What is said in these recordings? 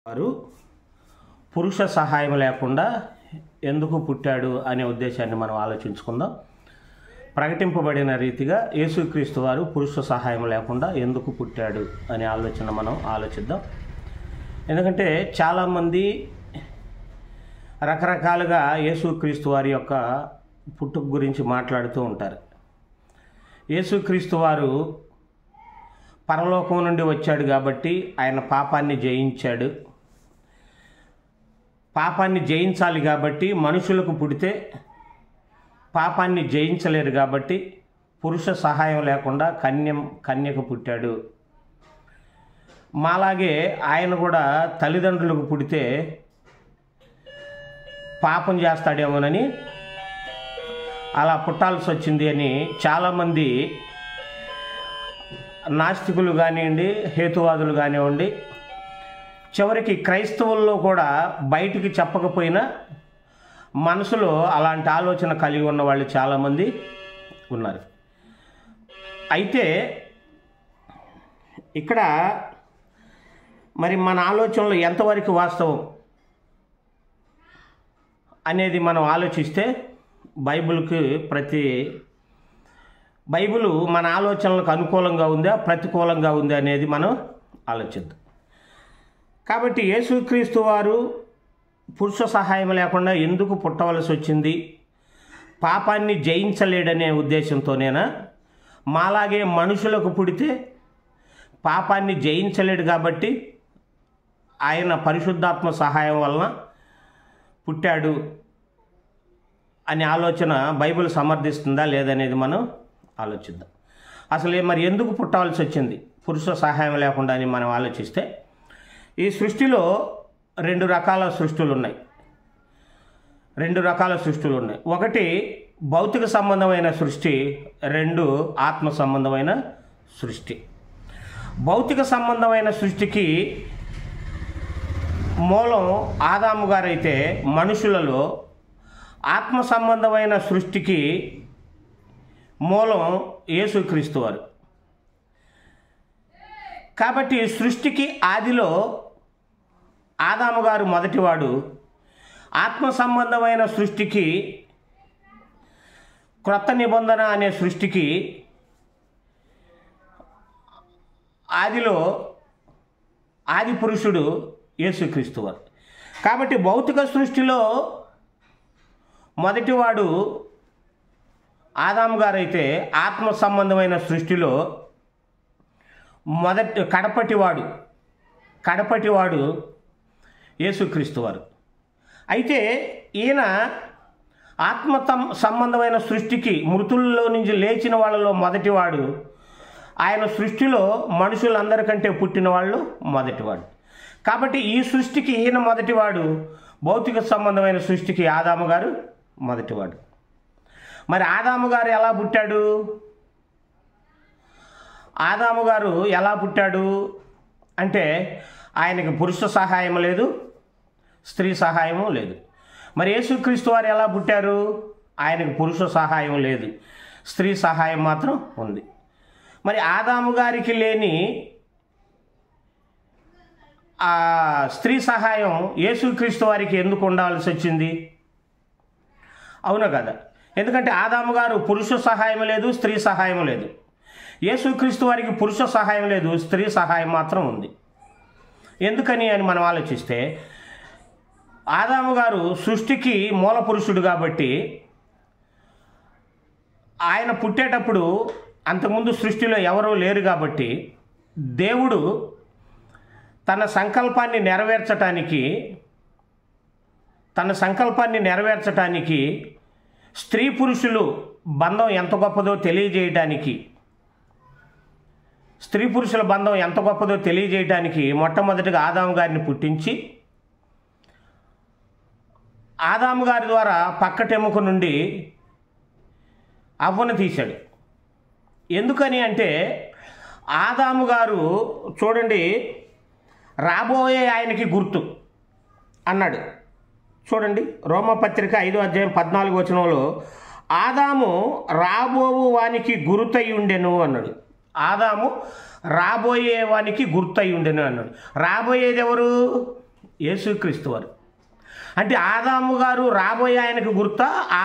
వారు పురుష సహాయం లేకుండా ఎందుకు పుట్టాడు అనే ఉద్దేశాన్ని మనం ఆలోచించుకుందాం. ప్రకటింపబడిన రీతిగా యేసుక్రీస్తు వారు పురుష సహాయం లేకుండా ఎందుకు పుట్టాడు అనే ఆలోచన మనం ఆలోచిద్దాం. ఎందుకంటే చాలామంది రకరకాలుగా యేసుక్రీస్తు వారి యొక్క పుట్టుక గురించి మాట్లాడుతూ ఉంటారు. యేసుక్రీస్తు వారు పరలోకం నుండి వచ్చాడు కాబట్టి ఆయన పాపాన్ని జయించాడు. పాపాన్ని జయించాలి కాబట్టి మనుషులకు పుడితే పాపాన్ని జయించలేరు కాబట్టి పురుష సహాయం లేకుండా కన్యకు పుట్టాడు. మాలాగే ఆయన కూడా తల్లిదండ్రులకు పుడితే పాపం చేస్తాడేమోనని అలా పుట్టాల్సి వచ్చింది అని చాలామంది నాస్తికులు కానివ్వండి, హేతువాదులు కానివ్వండి, చివరికి క్రైస్తవుల్లో కూడా బయటికి చెప్పకపోయినా మనసులో అలాంటి ఆలోచన కలిగి ఉన్న వాళ్ళు చాలామంది ఉన్నారు. అయితే ఇక్కడ మరి మన ఆలోచనలు ఎంతవరకు వాస్తవం అనేది మనం ఆలోచిస్తే బైబిల్ మన ఆలోచనలకు అనుకూలంగా ఉందా ప్రతికూలంగా ఉందా అనేది మనం ఆలోచిద్దాం. కాబట్టి యేసుక్రీస్తు వారు పురుష సహాయం లేకుండా ఎందుకు పుట్టవలసి వచ్చింది? పాపాన్ని జయించలేడనే ఉద్దేశంతోనేనా? మాలాగే మనుషులకు పుడితే పాపాన్ని జయించలేడు కాబట్టి ఆయన పరిశుద్ధాత్మ సహాయం వలన పుట్టాడు అనే ఆలోచన బైబిల్ సమర్థిస్తుందా లేదనేది మనం ఆలోచిద్దాం. అసలు మరి ఎందుకు పుట్టవలసి వచ్చింది పురుష సహాయం లేకుండా అని మనం ఆలోచిస్తే, ఈ సృష్టిలో రెండు రకాల సృష్టులు ఉన్నాయి. ఒకటి భౌతిక సంబంధమైన సృష్టి, రెండు ఆత్మ సంబంధమైన సృష్టి. భౌతిక సంబంధమైన సృష్టికి మూలం ఆదాము గారైతే మనుషులలో, ఆత్మ సంబంధమైన సృష్టికి మూలం యేసుక్రీస్తు వారు. కాబట్టి సృష్టికి ఆదిలో ఆదాము గారు మొదటివాడు, ఆత్మ సంబంధమైన సృష్టికి క్రొత్త నిబంధన అనే సృష్టికి ఆదిలో ఆది పురుషుడు యేసుక్రీస్తు వారు. కాబట్టి భౌతిక సృష్టిలో మొదటివాడు ఆదాము గారైతే ఆత్మ సంబంధమైన సృష్టిలో కడపటివాడు యేసుక్రీస్తు వారు. అయితే ఈయన ఆత్మ సంబంధమైన సృష్టికి మృతుల్లో నుంచి లేచిన వాళ్ళలో మొదటివాడు. ఆయన సృష్టిలో మనుషులందరికంటే పుట్టిన వాళ్ళు మొదటివాడు. కాబట్టి ఈ సృష్టికి ఈయన మొదటివాడు, భౌతిక సంబంధమైన సృష్టికి ఆదాము గారు మొదటివాడు. మరి ఆదాము గారు ఎలా పుట్టాడు? ఆదాము గారు ఎలా పుట్టాడు అంటే ఆయనకి పురుష సహాయం లేదు, స్త్రీ సహాయము లేదు. మరి యేసుక్రీస్తు వారు ఎలా పుట్టారు? ఆయనకు పురుష సహాయం లేదు, స్త్రీ సహాయం మాత్రం ఉంది. మరి ఆదాము గారికి లేని ఆ స్త్రీ సహాయం యేసుక్రీస్తు వారికి ఎందుకు ఉండాల్సి వచ్చింది? అవునా కదా? ఎందుకంటే ఆదాము గారు పురుష సహాయం లేదు, స్త్రీ సహాయం లేదు. యేసుక్రీస్తు వారికి పురుష సహాయం లేదు, స్త్రీ సహాయం మాత్రం ఉంది. ఎందుకని అని మనం ఆలోచిస్తే, ఆదాము గారు సృష్టికి మూల పురుషుడు కాబట్టి ఆయన పుట్టేటప్పుడు అంతకుముందు సృష్టిలో ఎవరూ లేరు కాబట్టి దేవుడు తన సంకల్పాన్ని నెరవేర్చటానికి స్త్రీ పురుషులు బంధం ఎంత గొప్పదో తెలియజేయడానికి మొట్టమొదటిగా ఆదాము గారిని పుట్టించి ఆదాము గారి ద్వారా పక్కటెముక నుండి అవ్వను తీశాడు. ఎందుకని అంటే ఆదాము గారు చూడండి, రాబోయే ఆయనకి గుర్తు అన్నాడు. చూడండి, రోమపత్రిక 5వ అధ్యాయం 14వ వచనంలో ఆదాము రాబోవు వానికి గురుతై ఉండెను అన్నాడు. ఆదాము రాబోయేవానికి గుర్తయి ఉండెను అన్నాడు. రాబోయేది ఎవరు? యేసుక్రీస్తు వారు. అంటే ఆదాము గారు రాబోయే ఆయనకు గుర్తా,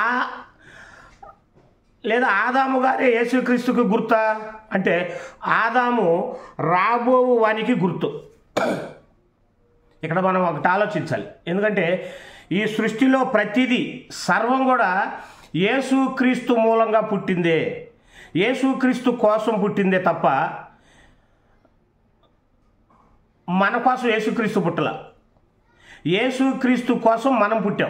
లేదా ఆదాము గారే యేసుక్రీస్తుకు గుర్తా అంటే ఆదాము రాబో వానికి గుర్తు. ఇక్కడ మనం ఒకటి ఆలోచించాలి. ఎందుకంటే ఈ సృష్టిలో ప్రతిదీ సర్వం కూడా యేసుక్రీస్తు మూలంగా పుట్టిందే, యేసుక్రీస్తు కోసం పుట్టిందే తప్ప మన కోసం యేసుక్రీస్తు పుట్టల. యేసుక్రీస్తు కోసం మనం పుట్టాం.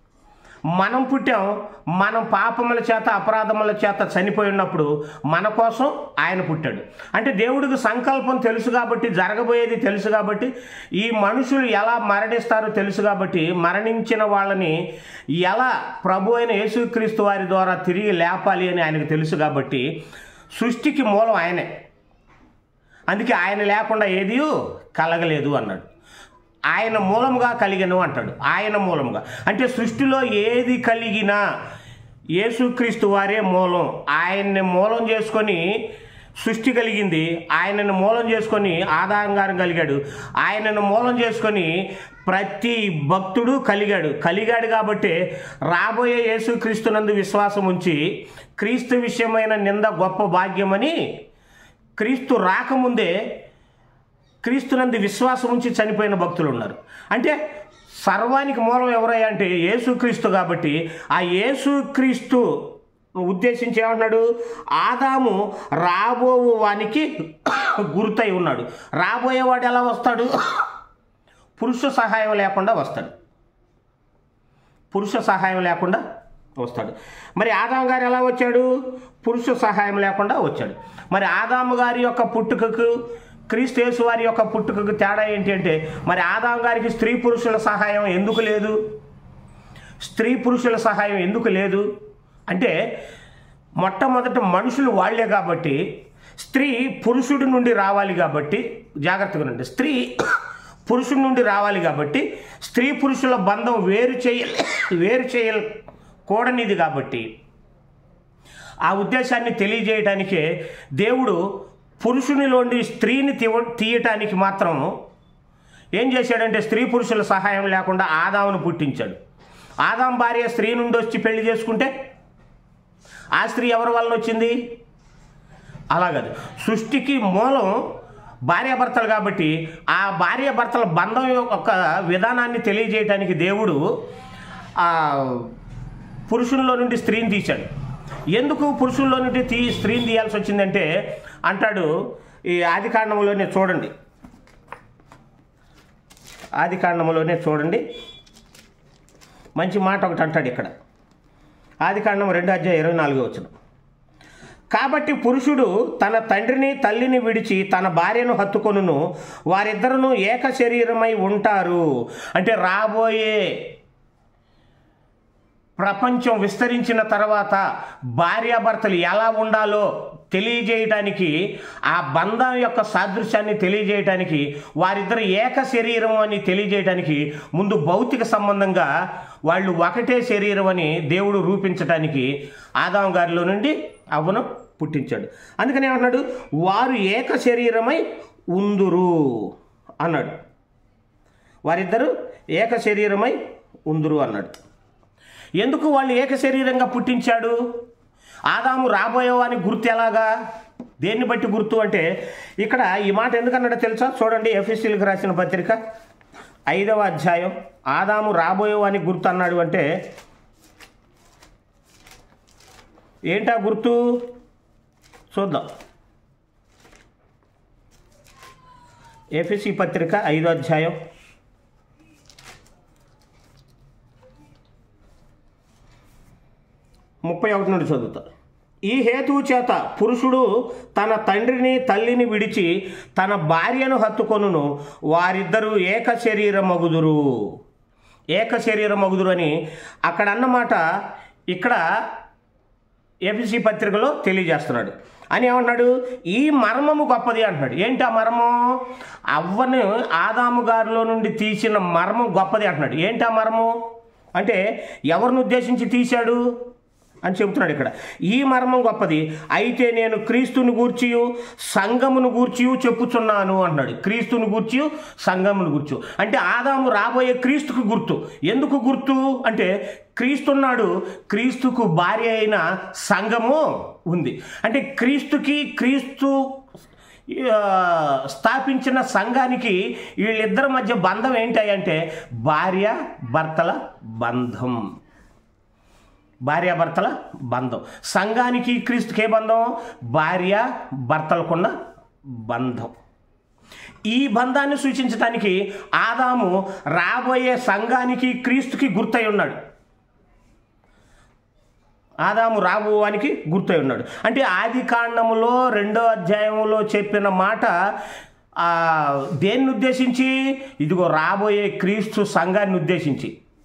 మనం పాపముల చేత అపరాధముల చేత చనిపోయి ఉన్నప్పుడు మన కోసం ఆయన పుట్టాడు. అంటే దేవుడికి సంకల్పం తెలుసు కాబట్టి, జరగబోయేది తెలుసు కాబట్టి, ఈ మనుషులు ఎలా మరణిస్తారో తెలుసు కాబట్టి, మరణించిన వాళ్ళని ఎలా ప్రభు అయిన యేసుక్రీస్తు వారి ద్వారా తిరిగి లేపాలి అని ఆయనకు తెలుసు కాబట్టి సృష్టికి మూలం ఆయనే. అందుకే ఆయన లేకుండా ఏదీ కలగలేదు అన్నాడు. ఆయన మూలముగా కలిగను అంటాడు. ఆయన మూలముగా అంటే సృష్టిలో ఏది కలిగినా యేసుక్రీస్తు వారే మూలం. ఆయన్ని మూలం చేసుకొని సృష్టి కలిగింది. ఆయనను మూలం చేసుకొని ఆదాం గారు కలిగాడు. ఆయనను మూలం చేసుకొని ప్రతి భక్తుడు కలిగాడు కాబట్టి రాబోయే యేసుక్రీస్తునందు విశ్వాసం ఉంచి క్రీస్తు విషయమైన నింద గొప్ప భాగ్యమని క్రీస్తు రాకముందే క్రీస్తునందు విశ్వాసం ఉంచి చనిపోయిన భక్తులు ఉన్నారు. అంటే సర్వానికి మూలం ఎవరయ్యా అంటే యేసుక్రీస్తు కాబట్టి ఆ యేసుక్రీస్తు ఉద్దేశించి ఏమన్నాడు, ఆదాము రాబోవు వానికి గుర్తై ఉన్నాడు. రాబోయేవాడు ఎలా వస్తాడు? పురుష సహాయం లేకుండా వస్తాడు. పురుష సహాయం లేకుండా వస్తాడు. మరి ఆదాము గారు ఎలా వచ్చాడు? పురుష సహాయం లేకుండా వచ్చాడు. మరి ఆదాము గారి యొక్క పుట్టుకకు క్రీస్తు యేసు వారి యొక్క పుట్టుకకు తేడా ఏంటి అంటే, మరి ఆదాము గారికి స్త్రీ పురుషుల సహాయం ఎందుకు లేదు? స్త్రీ పురుషుల సహాయం ఎందుకు లేదు అంటే, మొట్టమొదట మనుషులు వాళ్లే కాబట్టి స్త్రీ పురుషుడి నుండి రావాలి కాబట్టి, జాగ్రత్తగా ఉండండి, స్త్రీ పురుషుడి నుండి రావాలి కాబట్టి స్త్రీ పురుషుల బంధం వేరు చేయకూడనిది కాబట్టి ఆ ఉద్దేశాన్ని తెలియజేయడానికే దేవుడు పురుషునిలోని స్త్రీని తీయటానికి మాత్రం ఏం చేశాడంటే స్త్రీ పురుషుల సహాయం లేకుండా ఆదామును పుట్టించాడు. ఆదాం భార్య స్త్రీ నుండి వచ్చి పెళ్లి చేసుకుంటే ఆ స్త్రీ ఎవరి వలన వచ్చింది? అలాగదు. సృష్టికి మూలం భార్యాభర్తలు కాబట్టి ఆ భార్యాభర్తల బంధం యొక్క విధానాన్ని తెలియజేయడానికి దేవుడు పురుషుల్లో నుండి స్త్రీని తీశాడు. ఎందుకు పురుషుల్లో నుండి స్త్రీని తీయాల్సి వచ్చిందంటే అంటాడు, ఈ ఆదికాండంలోనే చూడండి, ఆదికాండంలోనే చూడండి, మంచి మాట ఒకటి అంటాడు ఇక్కడ. ఆదికాండం 2:24 కాబట్టి పురుషుడు తన తండ్రిని తల్లిని విడిచి తన భార్యను హత్తుకొనును, వారిద్దరును ఏక శరీరమై ఉంటారు. అంటే రాబోయే ప్రపంచం విస్తరించిన తర్వాత భార్యాభర్తలు ఎలా ఉండాలో తెలియజేయటానికి, ఆ బంధం యొక్క సాదృశ్యాన్ని తెలియజేయటానికి, వారిద్దరు ఏక శరీరం అని తెలియజేయటానికి ముందు భౌతిక సంబంధంగా వాళ్ళు ఒకటే శరీరం అని దేవుడు రూపించటానికి ఆదాము గారిలో నుండి అవ్వను పుట్టించాడు. అందుకని ఏమన్నాడు, వారు ఏక శరీరమై ఉందురు అన్నాడు. వారిద్దరు ఏక శరీరమై ఉందురు అన్నాడు. ఎందుకు వాళ్ళు ఏక శరీరంగా పుట్టించాడు? ఆదాము రాబోయేవాని గుర్తు ఎలాగా, దేన్ని బట్టి గుర్తు అంటే ఇక్కడ ఈ మాట ఎందుకన్నాడో తెలుసా? చూడండి, ఎఫెసీయులకు రాసిన పత్రిక 5వ అధ్యాయం. ఆదాము రాబోయేవాని గుర్తు అన్నాడు అంటే ఏంటా గుర్తు చూద్దాం. ఎఫెసీ పత్రిక 5వ అధ్యాయం 31 నుండి చదువుతా. ఈ హేతువు చేత పురుషుడు తన తండ్రిని తల్లిని విడిచి తన భార్యను హత్తుకొనును, వారిద్దరూ ఏక శరీరమగుదురు. ఏక శరీరమగుదురు అని అక్కడ అన్నమాట ఇక్కడ ఎఫెసీ పత్రికలో తెలియజేస్తున్నాడు. అని ఏమన్నాడు, ఈ మర్మము గొప్పది అంటున్నాడు. ఏంటి ఆ మర్మం? అవ్వను ఆదాము గారిలో నుండి తీసిన మర్మం గొప్పది అంటున్నాడు. ఏంటి ఆ మర్మం అంటే ఎవరిని ఉద్దేశించి తీశాడు? అని చెబుతున్నాడు ఇక్కడ. ఈ మర్మం గొప్పది. అయితే నేను క్రీస్తుని గూర్చియు సంఘమును గూర్చియు చెప్పుచున్నాను అంటున్నాడు. క్రీస్తుని గూర్చియు సంఘమును గూర్చు అంటే ఆదాము రాబోయే క్రీస్తుకు గుర్తు. ఎందుకు గుర్తు అంటే క్రీస్తున్నాడు, క్రీస్తుకు భార్య అయిన సంఘము ఉంది. అంటే క్రీస్తు స్థాపించిన సంఘానికి వీళ్ళిద్దరి మధ్య బంధం ఏంటంటే భార్య భర్తల బంధం. భార్యాభర్తల బంధం. సంఘానికి క్రీస్తుకే బంధం, భార్య భర్తలకున్న బంధం. ఈ బంధాన్ని సూచించడానికి ఆదాము రాబోయే సంఘానికి క్రీస్తుకి గుర్తై ఉన్నాడు. ఆదాము రాబోవానికి గుర్తై ఉన్నాడు. అంటే ఆది కాండములో 2వ అధ్యాయంలో చెప్పిన మాట దేన్ని ఉద్దేశించి? ఇదిగో రాబోయే క్రీస్తు సంఘాన్ని ఉద్దేశించి.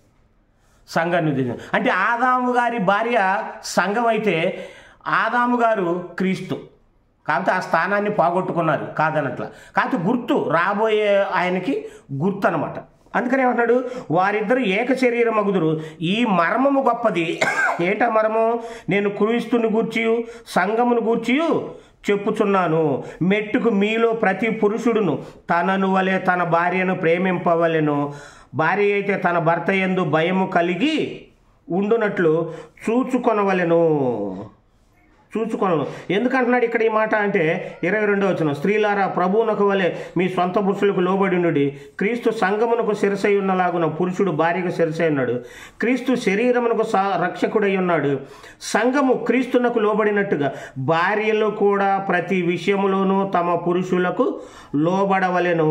అంటే ఆదాము గారి భార్య సంఘం అయితే ఆదాము గారు క్రీస్తు. కాబట్టి ఆ స్థానాన్ని పోగొట్టుకున్నారు కాదనట్లా. కాబట్టి గుర్తు, రాబోయే ఆయనకి గుర్తు అనమాట. అందుకని ఏమంటున్నాడు? వారిద్దరు ఏక శరీరమగుదురు. ఈ మర్మము గొప్పది. ఏటా మర్మం? నేను క్రీస్తుని గూర్చియు సంఘమును గూర్చియు చెప్పుచున్నాను. మెట్టుకు మీలో ప్రతి పురుషుడును తనను వలె తన భార్యను ప్రేమింపవలెను. భార్య అయితే తన భర్త యందు భయము కలిగి ఉండునట్లు చూచుకొనవలెను. ఎందుకంటున్నాడు ఇక్కడ ఈ మాట అంటే 22వ వచనం, స్త్రీలారా ప్రభువునకు వలె మీ సొంత పురుషులకు లోబడి ఉండుడి. క్రీస్తు సంఘమునకు శిరసై ఉన్నలాగున పురుషుడు భార్యకు శిరసై ఉన్నాడు. క్రీస్తు శరీరమునకు రక్షకుడై ఉన్నాడు. సంఘము క్రీస్తునకు లోబడినట్టుగా భార్యలు కూడా ప్రతి విషయములోనూ తమ పురుషులకు లోబడవలెను.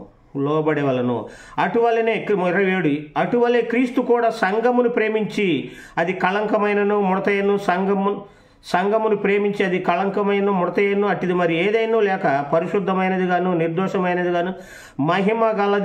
అటువలనే 27, అటువలే క్రీస్తు కూడా సంఘమును ప్రేమించి అది కళంకమైనను ముడతయను సంఘమును ప్రేమించి అది కళంకమైన ముడతయను అట్టిది మరి ఏదైనా లేక పరిశుద్ధమైనది గాను నిర్దోషమైనది గాను మహిమ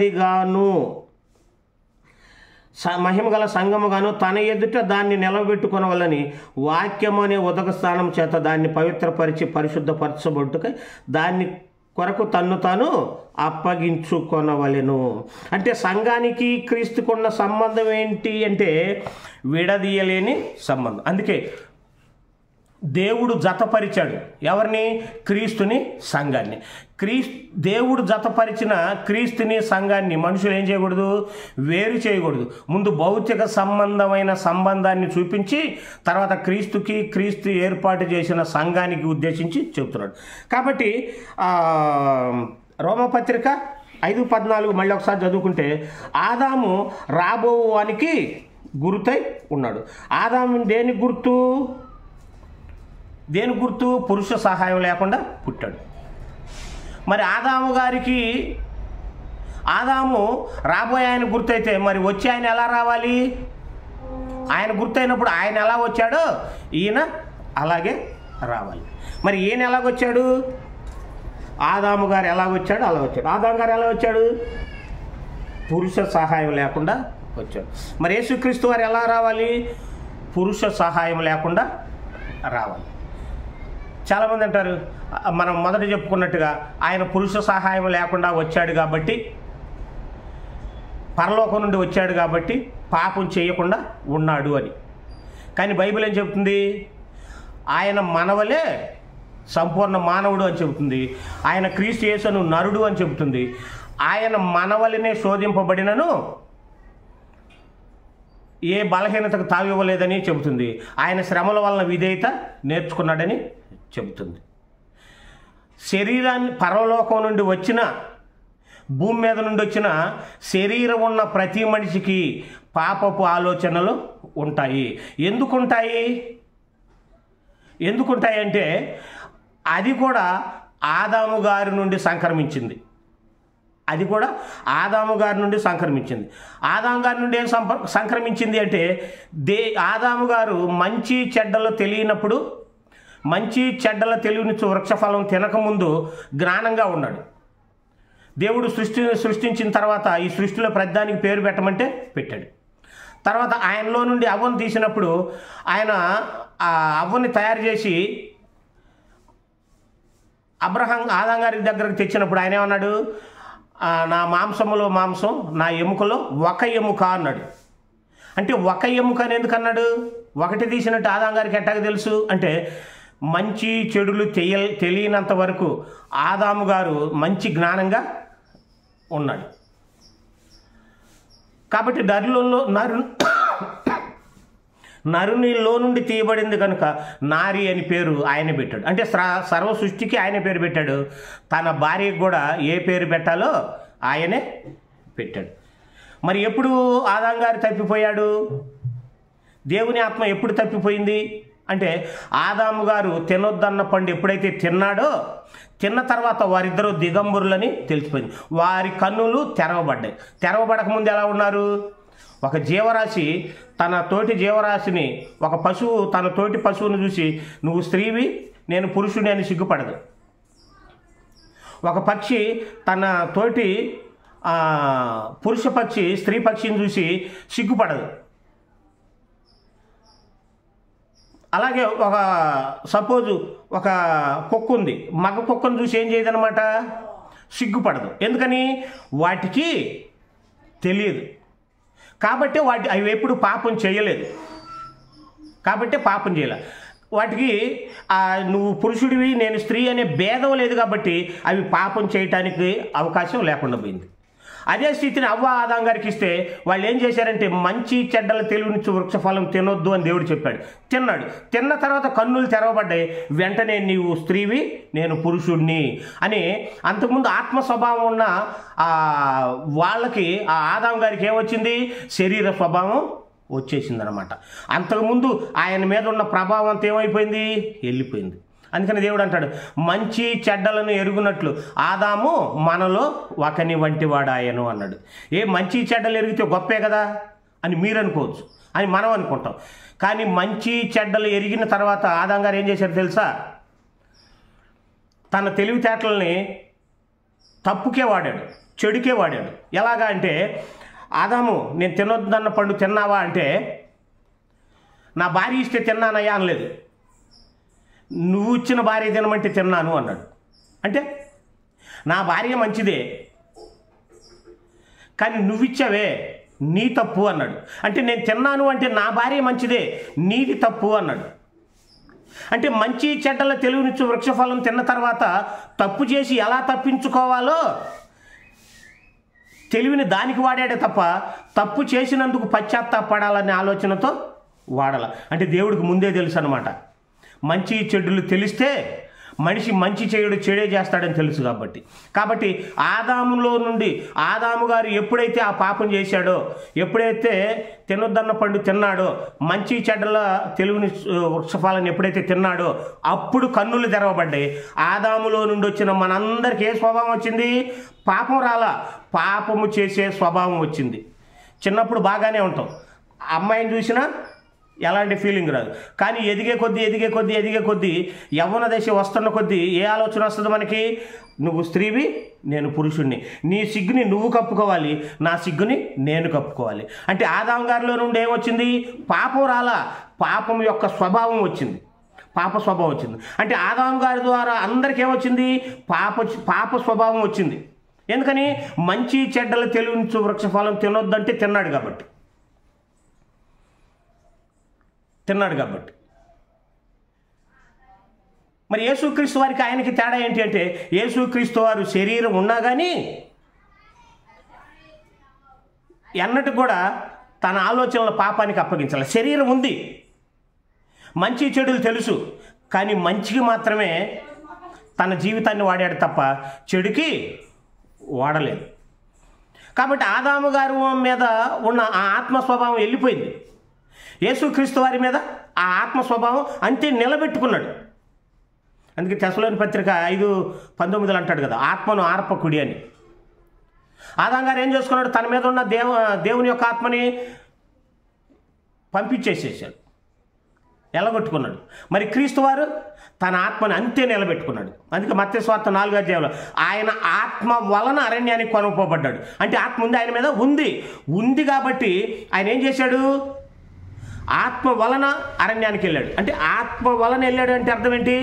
గల సంఘముగాను తన ఎదుట దాన్ని నిలబెట్టుకొనవలని వాక్యము అనే ఉదక స్థానం చేత దాన్ని పవిత్రపరిచి పరిశుద్ధపరచబట్టుకై దాన్ని కొరకు తన్ను తాను అప్పగించుకొనవలెను. అంటే సంఘానికి క్రీస్తుకున్న సంబంధం ఏంటి అంటే విడదీయలేని సంబంధం. అందుకే దేవుడు జతపరిచాడు ఎవరిని? క్రీస్తుని, సంఘాన్ని. దేవుడు జతపరిచిన క్రీస్తుని, సంఘాన్ని మనుషులు ఏం చేయకూడదు? వేరు చేయకూడదు. ముందు భౌతిక సంబంధమైన సంబంధాన్ని చూపించి తర్వాత క్రీస్తు ఏర్పాటు చేసిన సంఘానికి ఉద్దేశించి చెబుతున్నాడు. కాబట్టి రోమపత్రిక 5:14 మళ్ళీ ఒకసారి చదువుకుంటే ఆదాము రాబోవానికి గుర్తై ఉన్నాడు. ఆదాము దేని గుర్తు? పురుష సహాయం లేకుండా పుట్టాడు. మరి ఆదాము రాబోయే ఆయన గుర్తయితే మరి వచ్చి ఆయన ఎలా రావాలి? ఆయన గుర్తయినప్పుడు ఆయన ఎలా వచ్చాడో ఈయన అలాగే రావాలి. మరి ఈయన ఎలాగొచ్చాడు? ఆదాము గారు ఎలా వచ్చాడు అలా వచ్చాడు. ఆదాము గారు ఎలా వచ్చాడు? పురుష సహాయం లేకుండా వచ్చాడు. మరి యేసుక్రీస్తు వారు ఎలా రావాలి? పురుష సహాయం లేకుండా రావాలి. చాలామంది అంటారు, మనం మొదట చెప్పుకున్నట్టుగా ఆయన పురుష సహాయం లేకుండా వచ్చాడు కాబట్టి, పరలోకం నుండి వచ్చాడు కాబట్టి పాపం చేయకుండా ఉన్నాడు అని. కానీ బైబిల్ ఏం చెబుతుంది? ఆయన మనవలే సంపూర్ణ మానవుడు అని చెబుతుంది. ఆయన క్రీస్తు యేసును నరుడు అని చెబుతుంది. ఆయన మనవలనే శోధింపబడినను ఏ బలహీనతకు తావివ్వలేదని చెబుతుంది. ఆయన శ్రమల వలన విధేయత నేర్చుకున్నాడని చెబుతుంది. శరీరాన్ని పరలోకం నుండి వచ్చిన, భూమి మీద నుండి వచ్చిన శరీరం ఉన్న ప్రతి మనిషికి పాపపు ఆలోచనలు ఉంటాయి. ఎందుకుంటాయి అంటే అది కూడా ఆదాము గారి నుండి సంక్రమించింది. ఆదాము గారి నుండి ఏం సంక్రమించింది అంటే ఆదాము గారు మంచి చెడ్డలు తెలియనప్పుడు, మంచి చెడ్డల తెలివినిచ్చు వృక్షఫలం తినకముందు జ్ఞానంగా ఉన్నాడు. దేవుడు సృష్టించిన తర్వాత ఈ సృష్టిలో ప్రతిదానికి పేరు పెట్టమంటే పెట్టాడు. తర్వాత ఆయనలో నుండి అవ్వను తీసినప్పుడు ఆయన ఆ అవ్వని తయారు చేసి ఆదాం గారి దగ్గరకు తెచ్చినప్పుడు ఆయన ఏమన్నాడు? నా మాంసములో మాంసం, నా ఎముకలో ఒక ఎముక అన్నాడు. అంటే ఒక ఎముక అని ఎందుకు అన్నాడు? ఒకటి తీసినట్టు ఆదాం గారికి ఎట్టాగ తెలుసు అంటే మంచి చెడులు తెలియనంత వరకు ఆదాము గారు మంచి జ్ఞానంగా ఉన్నాడు. కాబట్టి నరునిలో నుండి తీయబడింది కనుక నారి అని పేరు ఆయన పెట్టాడు. అంటే సర్వ సృష్టికి ఆయన పేరు పెట్టాడు. తన భార్యకు కూడా ఏ పేరు పెట్టాలో ఆయనే పెట్టాడు. మరి ఎప్పుడు ఆదాం గారు తప్పిపోయాడు? దేవుని ఆత్మ ఎప్పుడు తప్పిపోయింది అంటే ఆదాము గారు తినొద్దన్న పండు ఎప్పుడైతే తిన్నాడో తిన్న తర్వాత వారిద్దరూ దిగంబరులని తెలిసిపోయింది. వారి కన్నులు తెరవబడ్డాయి. తెరవబడకముందు ఎలా ఉన్నారు? ఒక జీవరాశి తన తోటి జీవరాశిని, ఒక పశువు తన తోటి పశువుని చూసి నువ్వు స్త్రీవి నేను పురుషుని అని సిగ్గుపడదు. ఒక పక్షి తన తోటి పురుష పక్షి స్త్రీ పక్షిని చూసి సిగ్గుపడదు. అలాగే సపోజు ఒక కుక్క ఉంది, మగ కుక్కను చూసి ఏం చేయదనమాట, సిగ్గుపడదు. ఎందుకని? వాటికి తెలియదు కాబట్టి అవి ఎప్పుడు పాపం చేయలేదు కాబట్టి పాపం చేయలే. వాటికి నువ్వు పురుషుడివి నేను స్త్రీ అనే భేదం లేదు కాబట్టి అవి పాపం చేయటానికి అవకాశం లేకుండా పోయింది. అదే స్థితిని అవ్వ ఆదాం గారికి ఇస్తే వాళ్ళు ఏం చేశారంటే మంచి చెడ్డల తెలివినిచ్చు వృక్షఫలం తినొద్దు అని దేవుడు చెప్పాడు. తిన్నాడు. తిన్న తర్వాత కన్నులు తెరవబడ్డాయి. వెంటనే నీవు స్త్రీవి నేను పురుషుడిని అని. అంతకుముందు ఆత్మ స్వభావం ఉన్న వాళ్ళకి ఆదాం గారికి ఏమొచ్చింది? శరీర స్వభావం వచ్చేసిందనమాట. అంతకుముందు ఆయన మీద ఉన్న ప్రభావం అంతా ఏమైపోయింది? వెళ్ళిపోయింది. అందుకని దేవుడు అంటాడు మంచి చెడ్డలను ఎరుగునట్లు ఆదాము మనలో ఒకని వంటి వాడాయను అన్నాడు. మంచి చెడ్డలు ఎరిగితే గొప్పే కదా అని మీరు అనుకోవచ్చు, అని మనం అనుకుంటాం. కానీ మంచి చెడ్డలు ఎరిగిన తర్వాత ఆదాం గారు ఏం చేశారు తెలుసా? తన తెలివితేటలని తప్పుకే వాడాడు, చెడుకే వాడాడు. ఎలాగా అంటే ఆదాము నేను తినొద్దన్న పండు తిన్నావా అంటే నా భార్య ఇస్తే తిన్నానయ్యా అనలేదు. నువ్వు ఇచ్చిన భార్య తినమంటే తిన్నాను అన్నాడు. అంటే నా భార్య మంచిదే కానీ నువ్విచ్చావే నీ తప్పు అన్నాడు. అంటే నేను తిన్నాను అంటే నా భార్య మంచిదే నీది తప్పు అన్నాడు. అంటే మంచి చెడ్డల తెలివినిచ్చు వృక్షఫలం తిన్న తర్వాత తప్పు చేసి ఎలా తప్పించుకోవాలో తెలివిని దానికి వాడాడే తప్ప తప్పు చేసినందుకు పశ్చాత్తాపడాలనే ఆలోచనతో వాడాల. అంటే దేవుడికి ముందే తెలుసు అనమాట. మంచి చెడులు తెలిస్తే మనిషి మంచి చేయడు చెడే చేస్తాడని తెలుసు. కాబట్టి ఆదాములో నుండి ఆదాము గారు ఎప్పుడైతే ఆ పాపం చేశాడో, ఎప్పుడైతే తినొద్దన్న పండు తిన్నాడో, మంచి చెడ్డల తెలివిని వృక్షఫలాన్ని ఎప్పుడైతే తిన్నాడో అప్పుడు కన్నులు తెరవబడ్డాయి. ఆదాములో నుండి వచ్చిన మనందరికీ ఏ స్వభావం వచ్చింది? పాపం రాలా, పాపము చేసే స్వభావం వచ్చింది. చిన్నప్పుడు బాగానే ఉంటాం, అమ్మాయిని చూసినా ఎలాంటి ఫీలింగ్ రాదు. కానీ ఎదిగే కొద్దీ యవ్వన దశ వస్తున్న కొద్దీ ఏ ఆలోచన వస్తుంది మనకి? నువ్వు స్త్రీవి నేను పురుషుణ్ణి, నీ సిగ్గుని నువ్వు కప్పుకోవాలి, నా సిగ్గుని నేను కప్పుకోవాలి. అంటే ఆదాం గారిలో నుండి ఏమొచ్చింది? పాపం రాలా, పాపం యొక్క స్వభావం వచ్చింది, పాప స్వభావం వచ్చింది. అంటే ఆదాం గారి ద్వారా అందరికీ ఏమొచ్చింది? పాప స్వభావం వచ్చింది. ఎందుకని? మంచి చెడ్డల తెలివినిచ్చు వృక్షఫలం తినొద్దంటే తిన్నాడు కాబట్టి. మరి యేసుక్రీస్తు వారికి ఆయనకి తేడా ఏంటి అంటే యేసుక్రీస్తు వారు శరీరం ఉన్నా కానీ ఎన్నటి కూడా తన ఆలోచనల పాపానికి అప్పగించాలి. శరీరం ఉంది, మంచి చెడులు తెలుసు, కానీ మంచికి మాత్రమే తన జీవితాన్ని వాడాడు తప్ప చెడుకి వాడలేదు. కాబట్టి ఆదాము గారు మీద ఉన్న ఆ ఆత్మ స్వభావం వెళ్ళిపోయింది. యేసుక్రీస్తు వారి మీద ఆ ఆత్మ స్వభావం అంతే నిలబెట్టుకున్నాడు. అందుకే తెస్సలోని పత్రిక 5:19 అంటాడు కదా, ఆత్మను ఆర్పకుడి అని. ఆదాం గారు ఏం చేసుకున్నాడు? తన మీద ఉన్న దేవుని యొక్క ఆత్మని పంపించేసేసాడు, ఎలగొట్టుకున్నాడు. మరి క్రీస్తు వారు తన ఆత్మని అంతే నిలబెట్టుకున్నాడు. అందుకే మత్తయి సువార్త 4వ అధ్యాయంలో ఆయన ఆత్మ వలన అరణ్యానికి కొనుక్కోబడ్డాడు. అంటే ఆత్మ ఉంది, ఆయన మీద ఉంది కాబట్టి ఆయన ఏం చేశాడు? ఆత్మ వలన అరణ్యానికి వెళ్ళాడు. అంటే ఆత్మ వలన వెళ్ళాడు అంటే అర్థం ఏంటి?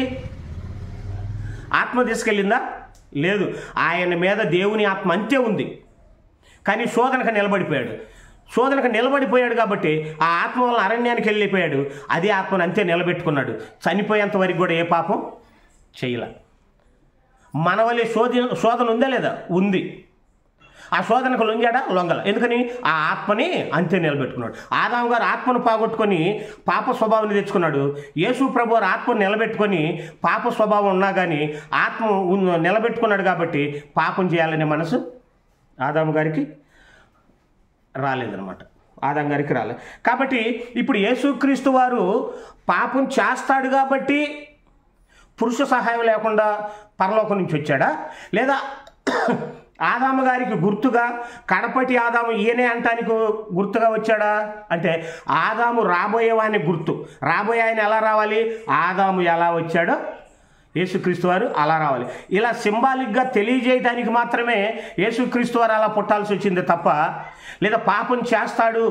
ఆత్మ తీసుకెళ్ళిందా? లేదు, ఆయన మీద దేవుని ఆత్మ అంతే ఉంది కానీ శోధనకు నిలబడిపోయాడు. శోధనకు నిలబడిపోయాడు కాబట్టి ఆ ఆత్మ వల్ల అరణ్యానికి వెళ్ళిపోయాడు. అదే ఆత్మను అంతే నిలబెట్టుకున్నాడు. చనిపోయేంత వరకు కూడా ఏ పాపం చేయలే. మన వల్లే శోధన ఉందా లేదా? ఉంది. ఆ శోధనకు లొంగాడా? లొంగల. ఎందుకని? ఆ ఆత్మని అంతే నిలబెట్టుకున్నాడు. ఆదాము గారు ఆత్మను పోగొట్టుకొని పాప స్వభావాన్ని తెచ్చుకున్నాడు. యేసు ప్రభు వారు ఆత్మను నిలబెట్టుకొని పాప స్వభావం ఉన్నా కానీ ఆత్మ నిలబెట్టుకున్నాడు కాబట్టి పాపం చేయాలనే మనసు ఆదాము గారికి రాలేదన్నమాట. ఆదాము గారికి రాలేదు. కాబట్టి ఇప్పుడు యేసుక్రీస్తు వారు పాపం చేస్తాడు కాబట్టి పురుష సహాయం లేకుండా పరలోకం నుంచి వచ్చాడా? లేదా ఆదాము గారికి గుర్తుగా కడపటి ఆదాము ఈయనే అంటానికి గుర్తుగా వచ్చాడా? అంటే ఆదాము రాబోయే వాని గుర్తు. రాబోయే ఆయన ఎలా రావాలి? ఆదాము ఎలా వచ్చాడో యేసుక్రీస్తు వారు అలా రావాలి. ఇలా సింబాలిక్గా తెలియజేయడానికి మాత్రమే యేసుక్రీస్తు వారు అలా పుట్టాల్సి వచ్చింది తప్ప, లేదా పాపం చేస్తాడు,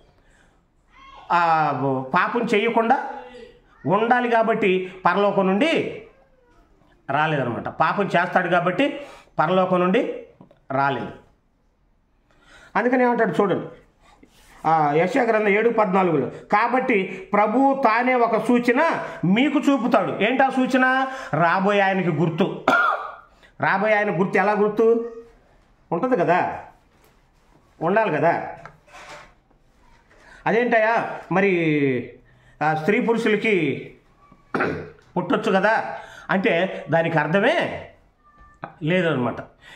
పాపం చేయకుండా ఉండాలి కాబట్టి పరలోకం నుండి రాలేదన్నమాట. పాపం చేస్తాడు కాబట్టి పరలోకం నుండి రాలేదు. అందుకని ఏమంటాడు చూడండి, యెషయా గ్రంథం 7:14 కాబట్టి ప్రభువు తానే ఒక సూచన మీకు చూపుతాడు. ఏంటి ఆ సూచన? రాబోయే ఆయనకి గుర్తు. రాబోయే ఆయన గుర్తు ఎలా గుర్తు ఉంటుంది కదా, ఉండాలి కదా. అదేంటయ్యా మరి స్త్రీ పురుషులకి పుట్టొచ్చు కదా అంటే దానికి అర్థమే లేదనమాట.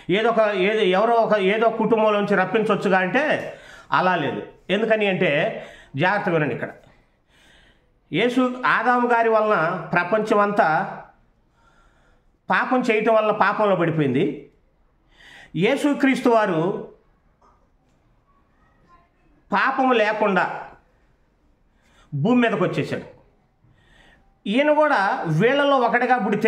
ఏదో కుటుంబంలోంచి రప్పించవచ్చుగా అంటే అలా లేదు. ఎందుకని అంటే జాగ్రత్త వినండి. ఇక్కడ ఆదాము గారి వలన ప్రపంచం అంతా పాపం చేయటం వల్ల పాపంలో పడిపోయింది. యేసుక్రీస్తు వారు పాపం లేకుండా భూమి మీదకి వచ్చేసాడు. ఈయన కూడా వీళ్ళలో ఒకటిగా పుడితే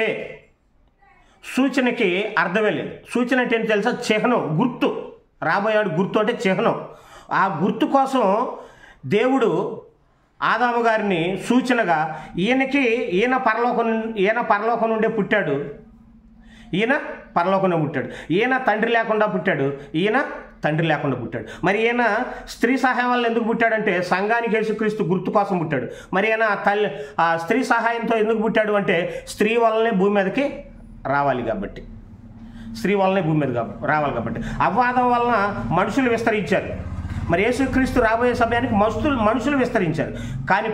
సూచనకి అర్థమే లేదు. సూచన అంటే ఏంటి తెలుసా? చిహ్నం, గుర్తు. రాబోయేవాడు గుర్తు అంటే చిహ్నం. ఆ గుర్తు కోసం దేవుడు ఆదాము గారిని సూచనగా ఈయన పరలోకం నుండే పుట్టాడు, ఈయన పరలోకంలో పుట్టాడు. ఈయన తండ్రి లేకుండా పుట్టాడు, ఈయన తండ్రి లేకుండా పుట్టాడు. మరి ఈయన స్త్రీ సహాయం వల్ల ఎందుకు పుట్టాడంటే సంఘానికి యేసుక్రీస్తు గుర్తు కోసం పుట్టాడు. మరి ఈయన స్త్రీ సహాయంతో ఎందుకు పుట్టాడు అంటే స్త్రీ వల్లనే భూమి మీదకి రావాలి కాబట్టి, స్త్రీ వల్లనే భూమి మీద రావాలి కాబట్టి. అపవాదం వలన మనుషులు విస్తరించారు. మరి యేసుక్రీస్తు రాబోయే సమయానికి మనుషులు విస్తరించారు, కానీ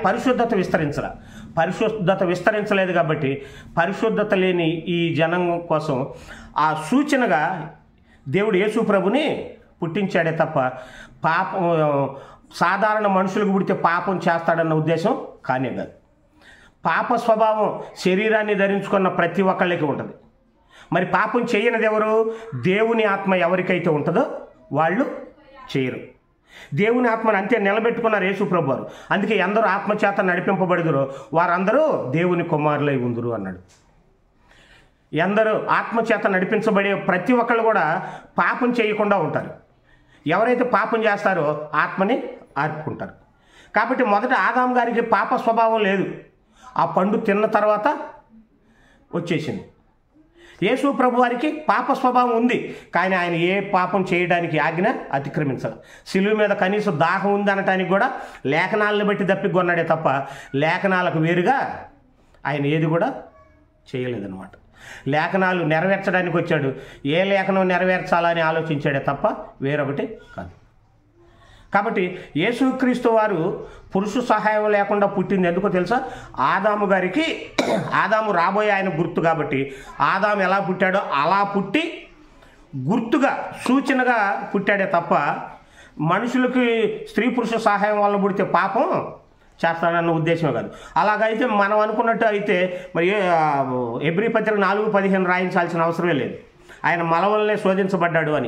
పరిశుద్ధత విస్తరించలేదు కాబట్టి పరిశుద్ధత లేని ఈ జనం కోసం ఆ సూచనగా దేవుడు యేసు ప్రభుని పుట్టించాడే తప్ప పాపం సాధారణ మనుషులకు పుడితే పాపం చేస్తాడన్న ఉద్దేశం కానే కాదు. పాప స్వభావం శరీరాన్ని ధరించుకున్న ప్రతి ఒక్కళ్ళకి ఉంటుంది. మరి పాపం చేయనిది ఎవరు? దేవుని ఆత్మ ఎవరికైతే ఉంటుందో వాళ్ళు చేయరు. దేవుని ఆత్మను అంతే నిలబెట్టుకున్నారు యేసు ప్రభు వారు. అందుకే ఎందరూ ఆత్మచేత నడిపింపబడుదురో వారందరూ దేవుని కుమారులై ఉందురు అన్నాడు. ఎందరూ ఆత్మచేత నడిపించబడే ప్రతి ఒక్కళ్ళు కూడా పాపం చేయకుండా ఉంటారు. ఎవరైతే పాపం చేస్తారో ఆత్మని ఆర్పుకుంటారు. కాబట్టి మొదట ఆదాము గారికి పాప స్వభావం లేదు, ఆ పండు తిన్న తర్వాత వచ్చేసింది. యేసు ప్రభు వారికి పాప స్వభావం ఉంది, కానీ ఆయన ఏ పాపం చేయడానికి ఆజ్ఞ అతిక్రమించాలి. శిలువ మీద కనీసం దాహం ఉంది అనటానికి కూడా లేఖనాలను బట్టి తప్పికొన్నాడే తప్ప లేఖనాలకు వేరుగా ఆయన ఏది కూడా చేయలేదన్నమాట. లేఖనాలు నెరవేర్చడానికి వచ్చాడు, ఏ లేఖనం నెరవేర్చాలని ఆలోచించాడే తప్ప వేరొకటి కాదు. కాబట్టి యేసుక్రీస్తు వారు పురుష సహాయం లేకుండా పుట్టింది ఎందుకో తెలుసా? ఆదాము రాబోయే ఆయన గుర్తు కాబట్టి ఆదాము ఎలా పుట్టాడో అలా పుట్టి గుర్తుగా సూచనగా పుట్టాడే తప్ప మనుషులకి స్త్రీ పురుష సహాయం వల్ల పుడితే పాపం చేస్తాడన్న ఉద్దేశమే కాదు. అలాగైతే మనం అనుకున్నట్టు అయితే మరి హెబ్రీ పత్రిక 4:15 రాయించాల్సిన అవసరమే లేదు. ఆయన మల వల్లనే శోధించబడ్డాడు అని.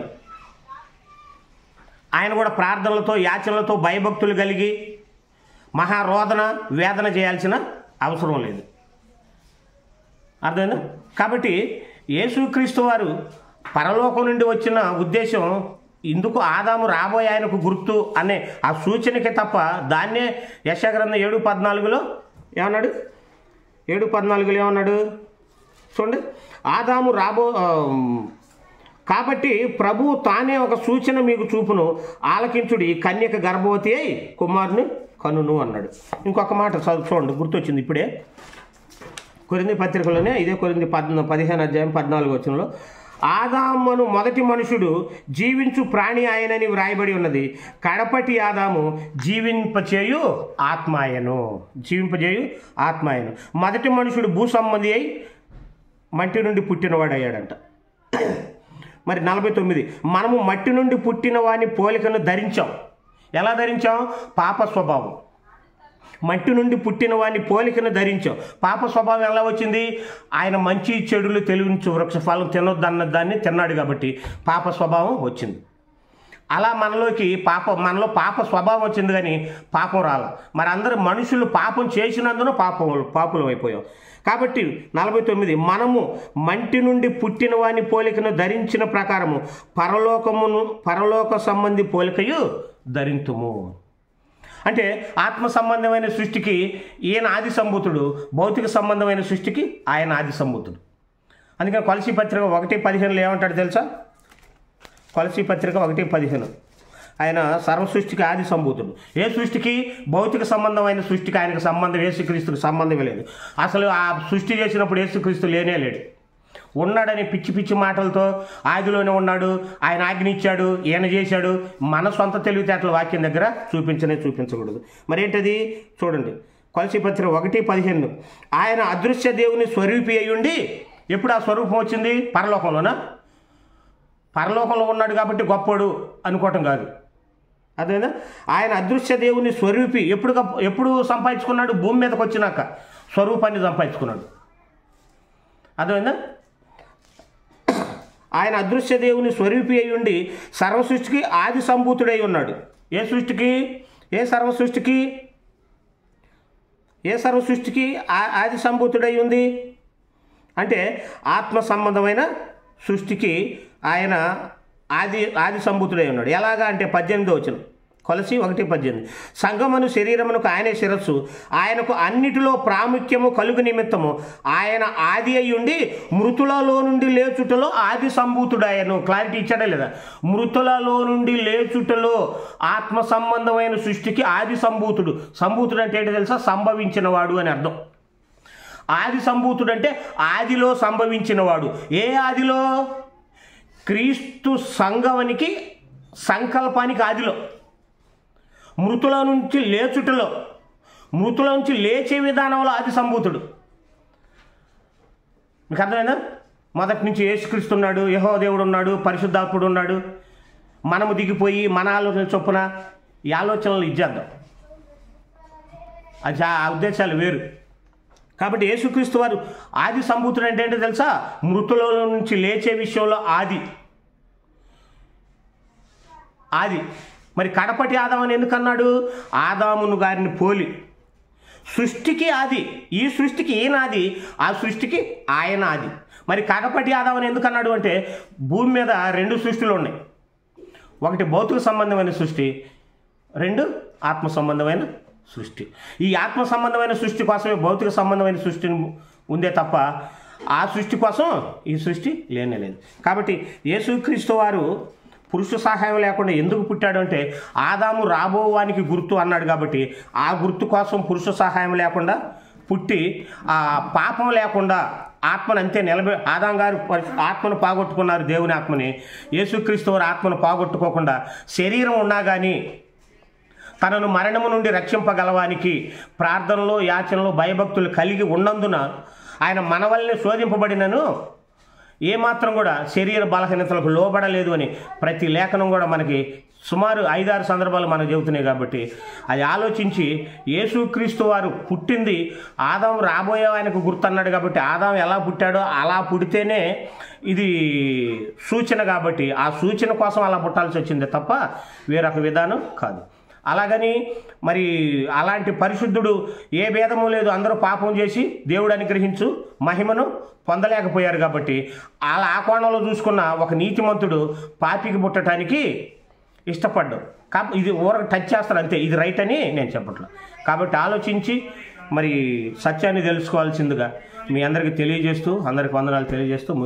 ఆయన కూడా ప్రార్థనలతో యాచనలతో భయభక్తులు కలిగి మహారోదన వేదన చేయాల్సిన అవసరం లేదు. అర్థమైందా? కాబట్టి యేసుక్రీస్తు వారు పరలోకం నుండి వచ్చిన ఉద్దేశం ఇందుకు ఆదాము రాబోయే ఆయనకు గుర్తు అనే ఆ సూచనకే తప్ప దాన్నే యెషయా గ్రంథం 7:14 ఏమన్నాడు? 7:14 ఏమన్నాడు చూడండి. కాబట్టి ప్రభువు తానే ఒక సూచన మీకు చూపును, ఆలకించుడి, కన్యక గర్భవతి అయి కుమారుని కనును అన్నాడు. ఇంకొక మాట చూడండి, గుర్తొచ్చింది ఇప్పుడే. కొరింథీ పత్రికలోనే ఇదే కొరింథీ 15:14 ఆదామును మొదటి మనుషుడు జీవించు ప్రాణి ఆయనని వ్రాయబడి ఉన్నది. కడపటి ఆదాము జీవింపచేయు ఆత్మాయను. మొదటి మనుషుడు భూ సంబంధి అయి మట్టి నుండి పుట్టినవాడు అయ్యాడంట. మరి 49 మనము మట్టి నుండి పుట్టిన వాని పోలికను ధరించాం. ఎలా ధరించాం? పాప స్వభావం. మట్టి నుండి పుట్టిన వాడిని పోలికను ధరించాం. పాప స్వభావం ఎలా వచ్చింది? ఆయన మంచి చెడులు తెలివించు వృక్ష ఫలం తినొద్దన్న దాన్ని తిన్నాడు కాబట్టి పాప స్వభావం వచ్చింది. అలా మనలో పాప స్వభావం వచ్చింది, కానీ పాపం రాల. మరి అందరూ మనుషులు పాపం చేసినందున పాపులం అయిపోయాం. కాబట్టి 49 మనము మంటి నుండి పుట్టిన వాని పోలికను ధరించిన ప్రకారము పరలోక సంబంధి పోలికయు ధరింతుము. అంటే ఆత్మ సంబంధమైన సృష్టికి ఈయన ఆది సంభూతుడు, భౌతిక సంబంధమైన సృష్టికి ఆయన ఆది సంభూతుడు. అందుకని కొలసీ పత్రిక 1:15 ఏమంటాడు తెలుసా? కొలసీ పత్రిక 1:15 ఆయన సర్వ సృష్టికి ఆది సంభూతుడు. ఏ సృష్టికి? భౌతిక సంబంధమైన సృష్టికి ఆయనకు సంబంధం, యేసుక్రీస్తుకు సంబంధమే లేదు. అసలు ఆ సృష్టి చేసినప్పుడు యేసుక్రీస్తు లేనే లేడు. ఉన్నాడని పిచ్చి మాటలతో ఆదిలోనే ఉన్నాడు, ఆయన ఆజ్ఞ ఇచ్చాడు, ఈయన చేశాడు, మన సొంత తెలివితేటల వాక్యం దగ్గర చూపించకూడదు. మరేంటది చూడండి, కొలసీ పత్రిక 1:15 ఆయన అదృశ్య దేవుని స్వరూపి అయ్యుండి. ఎప్పుడు ఆ స్వరూపం వచ్చింది? పరలోకంలో ఉన్నాడు కాబట్టి గొప్పడు అనుకోవటం కాదు. అదేనా? ఆయన అదృశ్య దేవుని స్వరూపి ఎప్పుడు సంపాదించుకున్నాడు? భూమి మీదకి వచ్చినాక స్వరూపాన్ని సంపాదించుకున్నాడు. అదేనా? ఆయన అదృశ్య దేవుని స్వరూపి అయి ఉండి సర్వ సృష్టికి ఆది సంభూతుడై ఉన్నాడు. ఏ సర్వ సృష్టికి ఆది సంభూతుడై ఉంది అంటే ఆత్మ సంబంధమైన సృష్టికి ఆయన ఆది సంభూతుడై ఉన్నాడు. ఎలాగా అంటే 18 కొలసీ 1:18 సంఘమును శరీరమునకు ఆయనే శిరస్సు, ఆయనకు అన్నిటిలో ప్రాముఖ్యము కలుగు నిమిత్తము ఆయన ఆది అయి ఉండి మృతులలో నుండి లేచుటలో ఆది సంభూతుడాయను. క్లారిటీ ఇచ్చాడా లేదా? మృతులలో నుండి లేచుటలో ఆత్మ సంబంధమైన సృష్టికి ఆది సంభూతుడు. సంభూతుడు అంటే ఏంటో తెలుసా? సంభవించిన వాడు అని అర్థం. ఆది సంభూతుడు అంటే ఆదిలో సంభవించినవాడు. ఏ ఆదిలో? క్రీస్తు సంఘానికి సంకల్పానికి ఆదిలో. మృతుల నుంచి లేచుటలో, మృతుల నుంచి లేచే విధానంలో ఆది సంభూతుడు. మీకు అర్థమైందా? మొదటి నుంచి యేసుక్రీస్తు ఉన్నాడు, యెహోవా దేవుడు ఉన్నాడు, పరిశుద్ధాత్ముడు ఉన్నాడు. మనము దిగిపోయి మన ఆలోచన చొప్పున ఈ ఆలోచనలు ఇచ్చేద్దాం. అది ఆ ఉద్దేశాలు వేరు. కాబట్టి యేసుక్రీస్తు వారు ఆది సంభూతుడు అంటే ఏంటో తెలుసా? మృతుల నుంచి లేచే విషయంలో ఆది. మరి కడపటి ఆదాము అని ఎందుకన్నాడు? ఆదామును గారిని పోలి. సృష్టికి ఆది, ఈ సృష్టికి ఈయన ఆది, ఆ సృష్టికి ఆయన ఆది. మరి కడపటి ఆదాము అని ఎందుకన్నాడు అంటే భూమి మీద 2 సృష్టిలు ఉన్నాయి. ఒకటి భౌతిక సంబంధమైన సృష్టి, 2 ఆత్మ సంబంధమైన సృష్టి. ఈ ఆత్మ సంబంధమైన సృష్టి కోసమే భౌతిక సంబంధమైన సృష్టి ఉందే తప్ప ఆ సృష్టి కోసం ఈ సృష్టి లేనే లేదు. కాబట్టి యేసుక్రీస్తు వారు పురుష సహాయం లేకుండా ఎందుకు పుట్టాడు అంటే ఆదాము రాబోవానికి గుర్తు అన్నాడు కాబట్టి ఆ గుర్తు కోసం పురుష సహాయం లేకుండా పుట్టి ఆ పాపం లేకుండా ఆత్మను అంతే ఆదాం గారు ఆత్మను పోగొట్టుకున్నారు, దేవుని ఆత్మని. యేసుక్రీస్తు వారు ఆత్మను పోగొట్టుకోకుండా శరీరం ఉన్నా కానీ తనను మరణము నుండి రక్షింపగలవానికి ప్రార్థనలో యాచనలో భయభక్తులు కలిగి ఉన్నందున ఆయన మన వల్లనే శోధింపబడినను ఏమాత్రం కూడా శరీర బలహీనతలకు లోబడలేదు అని ప్రతి లేఖనం కూడా మనకి సుమారు 5-6 సందర్భాలు మనకు చెబుతున్నాయి. కాబట్టి అది ఆలోచించి యేసుక్రీస్తు వారు పుట్టింది ఆదాం రాబోయే ఆయనకు గుర్తన్నాడు కాబట్టి ఆదాం ఎలా పుట్టాడో అలా పుడితేనే ఇది సూచన. కాబట్టి ఆ సూచన కోసం అలా పుట్టాల్సి వచ్చింది తప్ప వేరొక విధానం కాదు. అలాగని మరి అలాంటి పరిశుద్ధుడు ఏ భేదము లేదు, అందరూ పాపం చేసి దేవుడు అనుగ్రహించు మహిమను పొందలేకపోయారు. కాబట్టి అలా ఆ కోణంలో చూసుకున్న ఒక నీతిమంతుడు పాపికి పుట్టడానికి ఇష్టపడ్డాడు. కాబట్టి ఇది ఊరకు టచ్ చేస్తారు అంతే, ఇది రైట్ అని నేను చెప్పట్లేదు. కాబట్టి ఆలోచించి మరి సత్యాన్ని తెలుసుకోవాల్సిందిగా మీ అందరికీ తెలియజేస్తూ అందరికి వందనాలు తెలియజేస్తూ